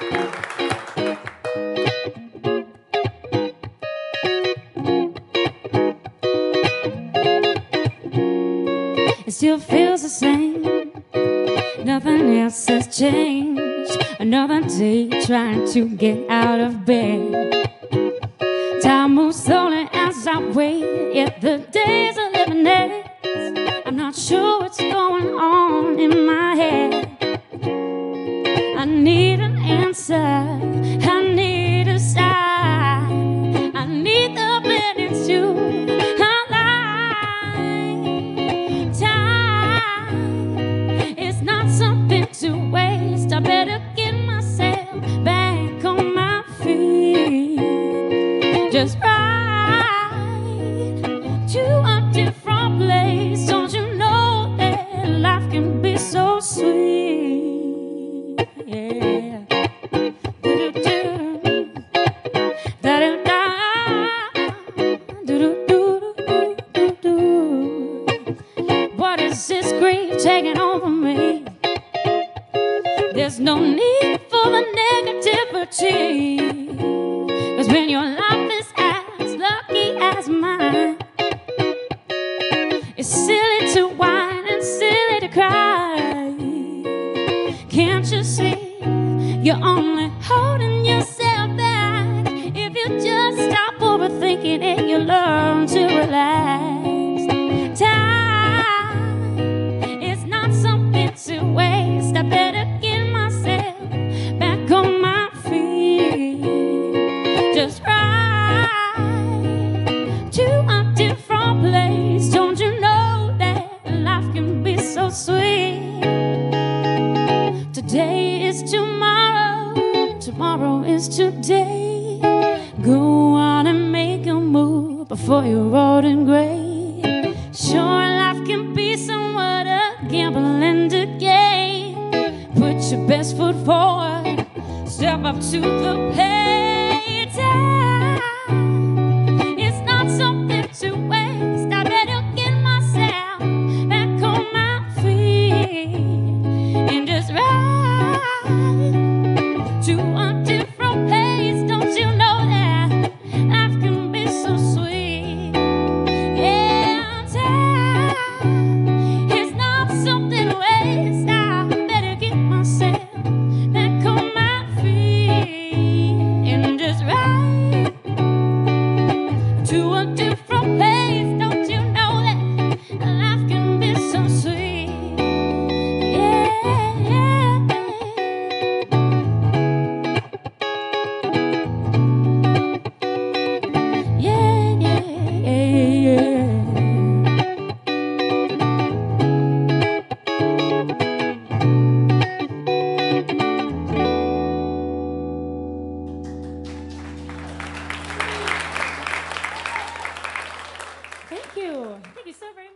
It still feels the same. Nothing else has changed. Another day trying to get out of bed. Time moves slowly as I wait. Yet the days are living days. I'm not sure what's going on in my head. I need an answer. I need a sign. I need the blending to align. Time is not something to waste. I better get myself back on my feet. Just right to a different place. Don't you know that life can be so sweet? Yeah. What is this grief taking over me? There's no need for the negativity, 'cause when your life is as lucky as mine, it's silly to whine and silly to cry. Can't you see you're only holding yourself back? If you just stop overthinking it, you learn to relax. Time is not something to waste. I better get myself back on my feet. Just right to a different place. Don't you know that life can be so sweet? Today is tomorrow, tomorrow is today. Go on and make a move before you're old and gray. Sure, life can be somewhat a gamble and a game. Put your best foot forward, step up to the plate. Time is not something to waste. I better get myself back on my feet and just ride to a different place. Don't you know that life can be so sweet? Yeah, time is not something to waste. I better get myself back on my feet and just ride to a different place. Don't you know that life can be so sweet? Yeah, yeah. Yeah, yeah, yeah. Thank you. Thank you so very much.